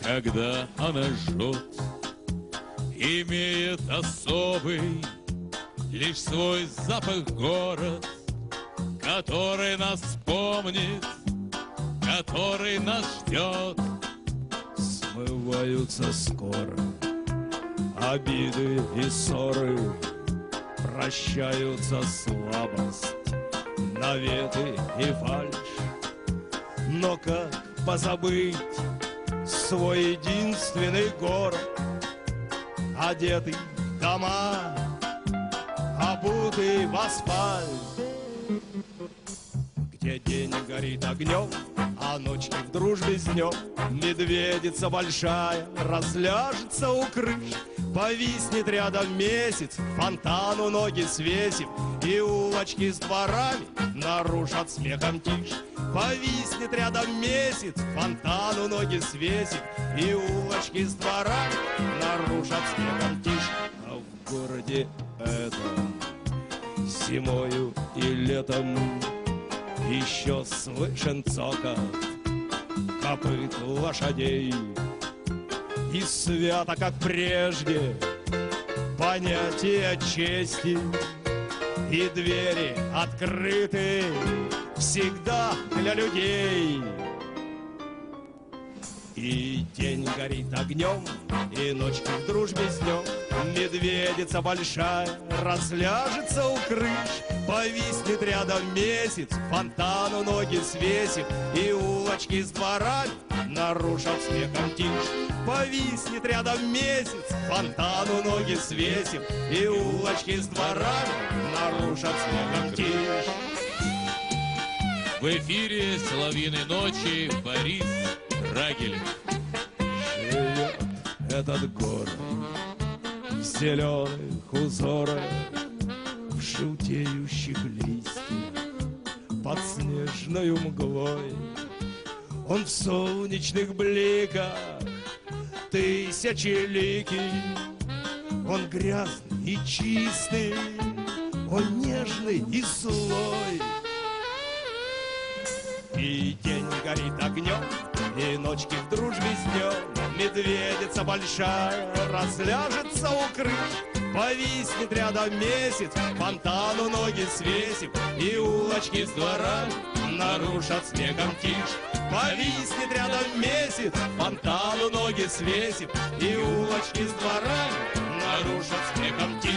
когда она жжет, имеет особый лишь свой запах город, который нас помнит, который нас ждет. Смываются скоро обиды и ссоры, прощаются слабость, наветы и фальшь. Но как позабыть свой единственный город, одетый в дома, обутый в асфальт, где день горит огнем, а ночи в дружбе с днем. Медведица большая разляжется у крыш, повиснет рядом месяц, фонтану ноги свесив, и улочки с дворами нарушат смехом тишь. Повиснет рядом месяц, фонтану ноги свесив, и улочки с дворами нарушат смехом тишь. А в городе этом зимою и летом еще слышен цокот копыт лошадей. И свято, как прежде, понятие чести, и двери открыты всегда для людей. И день горит огнем, и ночь в дружбе с днем. Медведица большая разляжется у крыш, повиснет рядом месяц, фонтану ноги свесив, и улочки с дворами нарушат смехом тишь. Повиснет рядом месяц, фонтану ноги свесив, и улочки с дворами нарушат смехом тишь. В эфире «Соловьиной ночи» Борис Драгилев. Живет этот город в зеленых узорах, в желтеющих листьях, под снежною мглой. Он в солнечных бликах тысячеликий, он грязный и чистый, он нежный и злой. И день горит огнем, и ночки в дружбе с днем. Медведица большая разляжется у крыш, повиснет рядом месяц, фонтану ноги свесив, и улочки с дворами нарушат смехом тишь. Повиснет рядом месяц, фонтану ноги свесив, и улочки с дворами нарушат смехом тишь.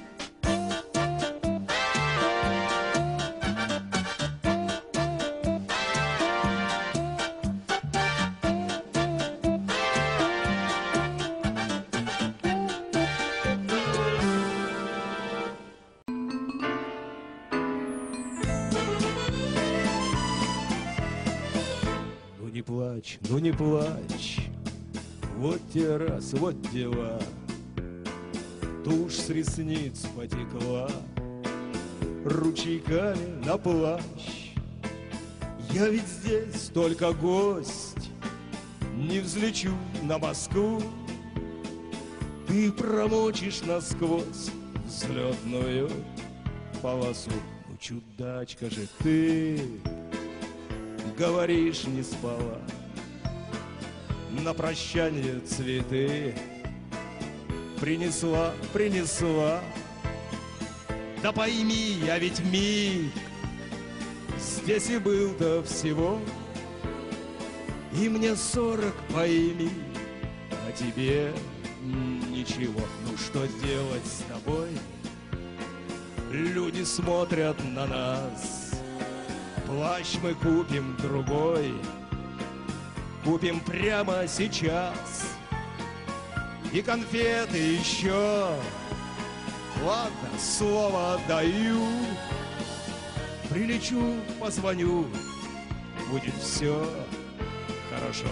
Ну не плачь, вот те раз, вот дела. Тушь с ресниц потекла ручейками на плащ. Я ведь здесь только гость, не взлечу на Москву. Ты промочишь насквозь взлетную полосу. Ну, чудачка же ты, говоришь, не спала. На прощание цветы принесла, принесла. Да пойми, я ведь миг здесь и был-то всего. И мне 40, пойми, а тебе ничего. Ну что делать с тобой? Люди смотрят на нас. Плащ мы купим другой, купим прямо сейчас. И конфеты еще. Ладно, слово даю. Прилечу, позвоню, будет все хорошо.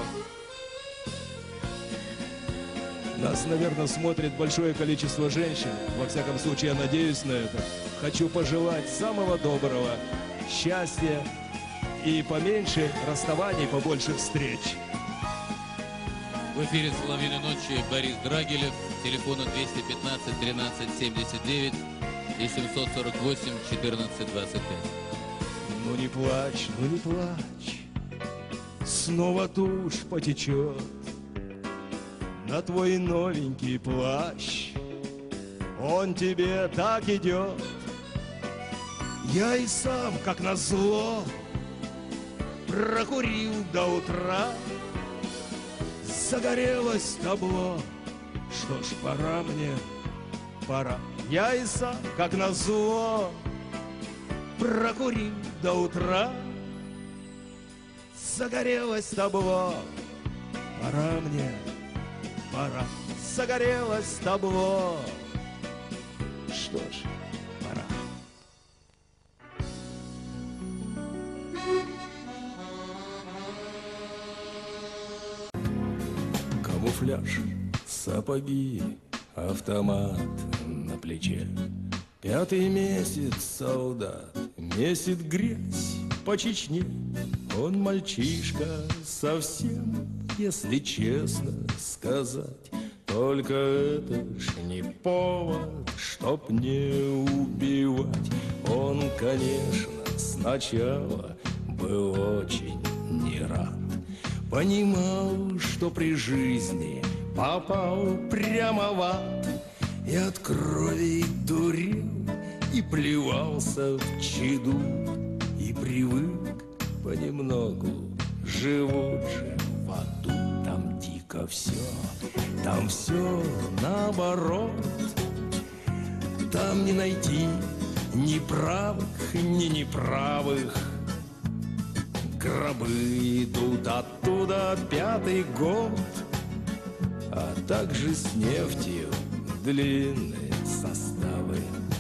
Нас, наверное, смотрит большое количество женщин. Во всяком случае, я надеюсь на это. Хочу пожелать самого доброго счастья и поменьше расставаний, побольше встреч. В эфире «Соловьиной ночи» Борис Драгилев. Телефоны 215 13 79 и 748 14 25. Ну не плачь, снова тушь потечет, на твой новенький плащ. Он тебе так идет. Я и сам, как назло, прокурил до утра. Загорелось табло. Что ж, пора мне, пора. Я и сам, как назло, прокурил до утра. Загорелось табло. Пора мне, пора. Загорелось табло. Что ж, пора. Камуфляж, сапоги, автомат на плече. 5-й месяц солдат месит грязь по Чечне. Он мальчишка совсем, если честно сказать. Только это ж не повод, чтоб не убивать. Он, конечно, сначала был очень не рад. Понимал, что при жизни попал прямо в ад. И от крови дурил, и плевался в чаду. И привык понемногу, живут же в аду. Там дико все, там все наоборот. Там не найти ни правых, ни неправых. Гробы идут оттуда 5-й год, а также с нефтью длинные составы.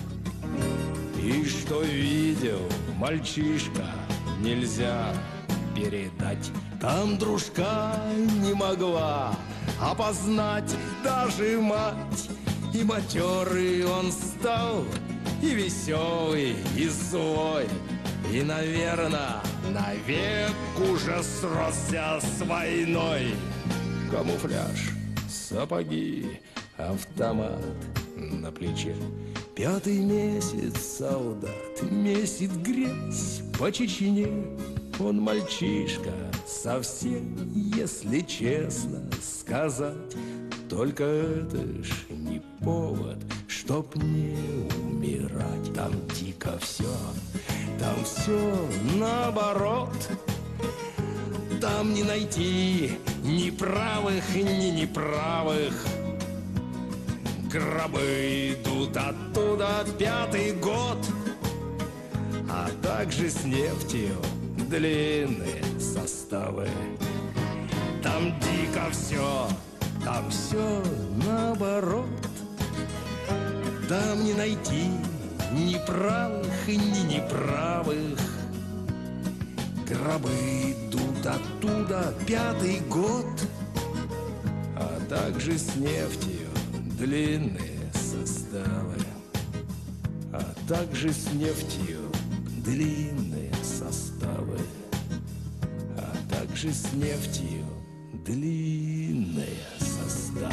И что видел мальчишка, нельзя передать. Там дружка не могла опознать даже мать. И матерый он стал, и веселый, и злой. И, наверное, навек уже сросся с войной. Камуфляж, сапоги, автомат на плече. 5-й месяц солдат месит грязь по Чечне. Он мальчишка совсем, если честно сказать. Только это ж не повод, чтоб не умирать. Там дико все, там все наоборот. Там не найти ни правых, ни неправых. Гробы идут оттуда 5-й год, а также с нефтью длинные составы. Там дико все, там все наоборот. Там не найти ни правых, ни неправых. Гробы идут оттуда 5-й год, а также с нефтью длинные составы. А также с нефтью длинные составы. А также с нефтью длинные составы.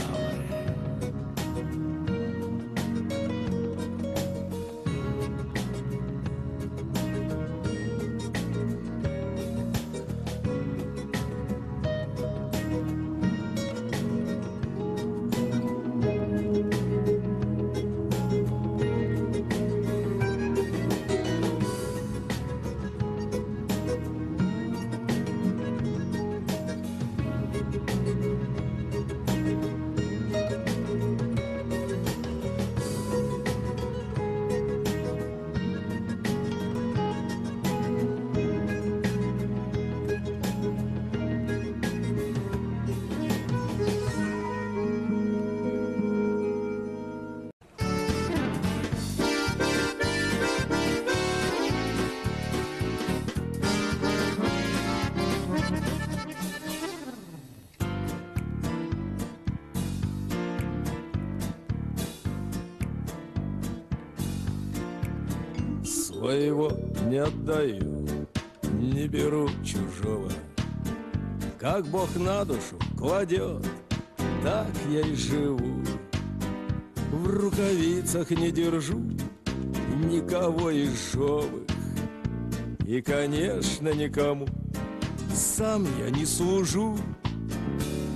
Своего не отдаю, не беру чужого. Как Бог на душу кладет, так я и живу. В рукавицах не держу никого из живых. И, конечно, никому сам я не служу.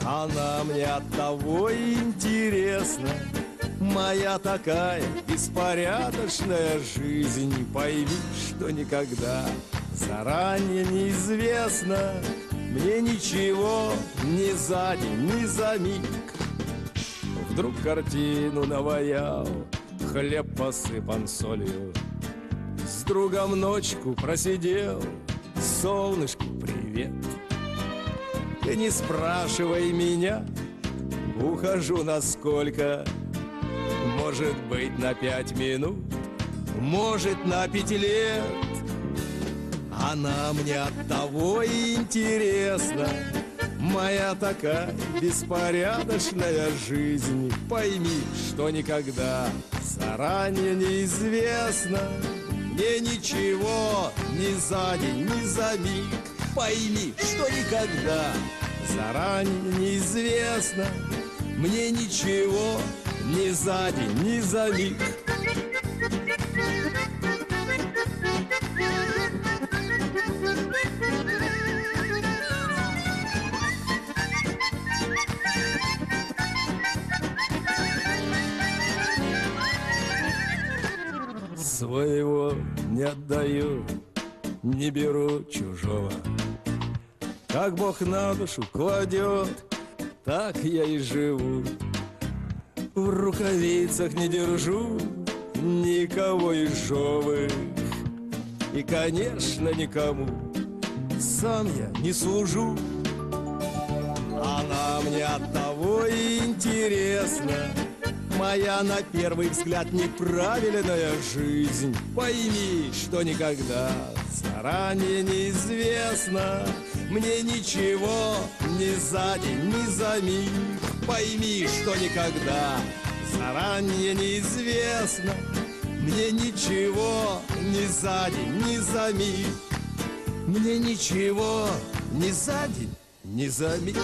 Она мне оттого и интересна. Моя такая беспорядочная жизнь. Пойми, что никогда заранее неизвестно. Мне ничего ни за день, ни за миг. Вдруг картину наваял, хлеб посыпан солью. С другом ночку просидел, солнышку привет. Ты не спрашивай меня, ухожу насколько. Может быть, на 5 минут, может, на 5 лет. Она мне оттого и интересна. Моя такая беспорядочная жизнь. Пойми, что никогда заранее неизвестно. Мне ничего ни за день, ни за миг. Пойми, что никогда заранее неизвестно. Мне ничего ни за день, ни за миг. Своего не отдаю, не беру чужого. Как Бог на душу кладет, так я и живу. В рукавицах не держу никого из живых. И, конечно, никому сам я не служу. Она мне оттого и интересна. Моя на первый взгляд неправильная жизнь. Пойми, что никогда заранее неизвестно. Мне ничего ни за день, ни за миг. Пойми, что никогда заранее неизвестно. Мне ничего ни за день, ни за миг. Мне ничего ни за день, ни за миг.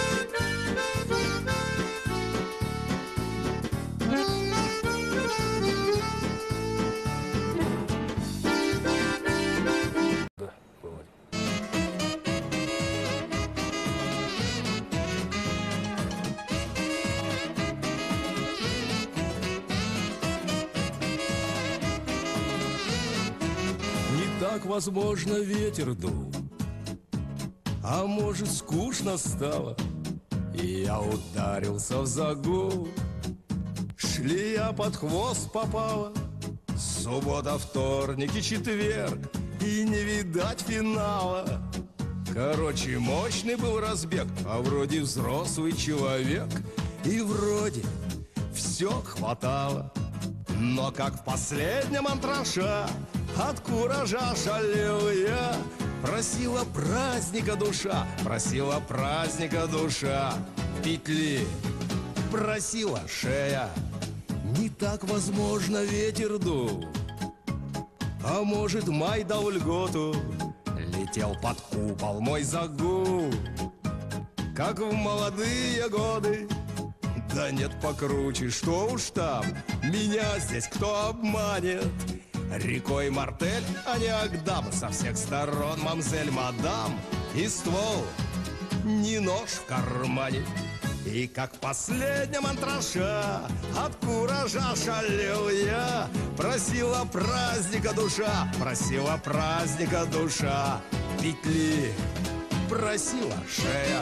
Так, возможно, ветер дул, а может, скучно стало, и я ударился в загул. Шлея под хвост попала, суббота, вторник и четверг, и не видать финала. Короче, мощный был разбег, а вроде взрослый человек, и вроде все хватало. Но как в последнем антраше от куража шалел я. Просила праздника душа, просила праздника душа. Петли просила шея. Не так, возможно, ветер дул, а может, май дал льготу. Летел под купол мой загул, как в молодые годы. Да нет, покруче, что уж там, меня здесь кто обманет? Рекой мартель, а не Агдам, со всех сторон мамзель мадам. И ствол, не нож в кармане. И как в последнем антраше от куража шалел я. Просила праздника душа, просила праздника душа. Петли просила шея.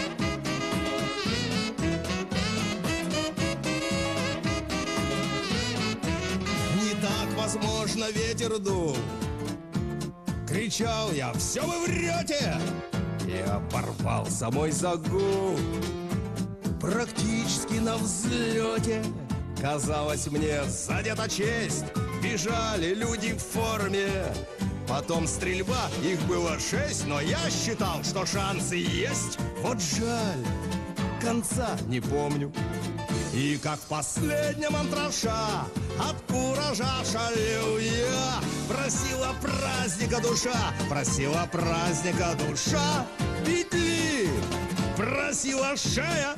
Возможно, ветер дул. Кричал я: все вы врете! И оборвался мой загул. Практически на взлете, казалось мне, задета честь. Бежали люди в форме. Потом стрельба, их было 6, но я считал, что шансы есть. Вот жаль, конца не помню. И как в последнем антраше от куража шалел я. Просила праздника душа, просила праздника душа. Петли просила шея.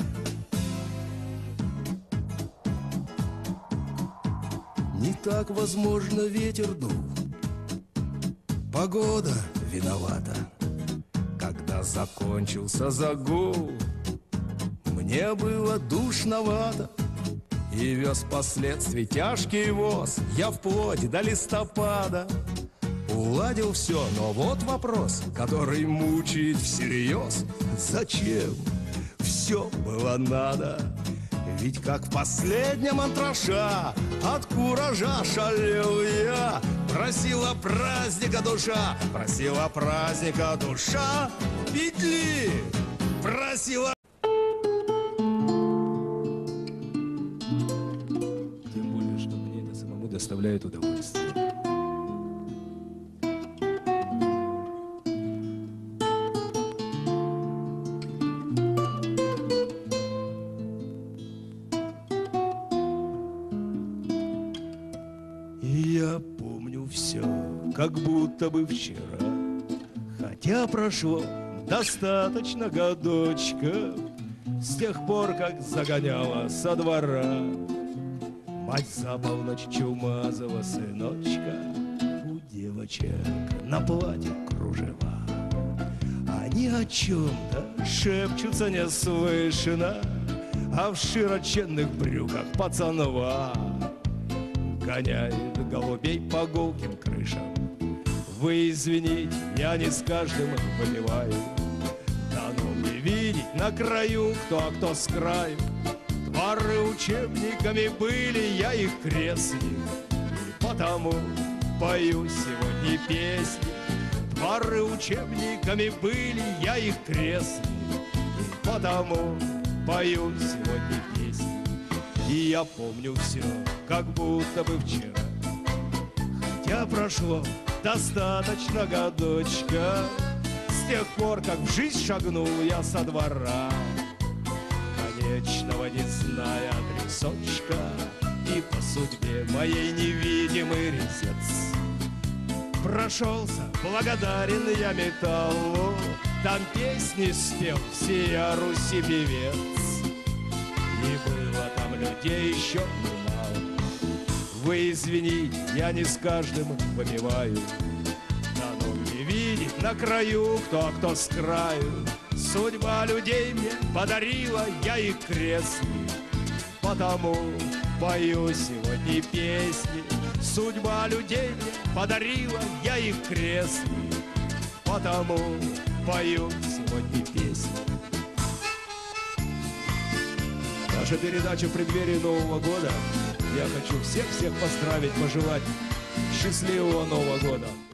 Не так, возможно, ветер дул. Погода виновата, когда закончился загул. мне было душновато, и вез впоследствии тяжкий воз я вплоть до листопада. Уладил все, но вот вопрос, который мучает всерьез. Зачем все было надо? Ведь как в последнем антраша от куража шалел я. Просила праздника душа, просила праздника душа, петли просила. Тем более, что мне это самому доставляет удовольствие. Я помню все, как будто бы вчера, хотя прошло достаточно годочков с тех пор, как загоняла со двора мать за полночь чумазого сыночка. У девочек на платье кружева, они о чем-то шепчутся неслышно, а в широченных брюках пацанва гоняет голубей по гулким крышам. Вы извините, я не с каждым выпиваю, да ну мне видеть на краю, кто с краю. Твары учебниками были, я их крестник, и потому пою сегодня песни. Твары учебниками были, я их крестник, и потому пою сегодня песни. И я помню все, как будто бы вчера, хотя прошло достаточно годочка с тех пор, как в жизнь шагнул я со двора, конечного не зная адресочка, и по судьбе моей невидимый резец. Прошелся, благодарен я металлу, там песни спел всея Руси певец. И было там людей еще немало. Вы извините, я не с каждым выпиваю, да ну не видеть на краю, кто с краю. Судьба людей мне подарила, я их крестник, потому пою сегодня песни. Судьба людей мне подарила, я их крестник, потому пою сегодня песни. Наша передача в преддверии Нового года. Я хочу всех поздравить, пожелать счастливого Нового года.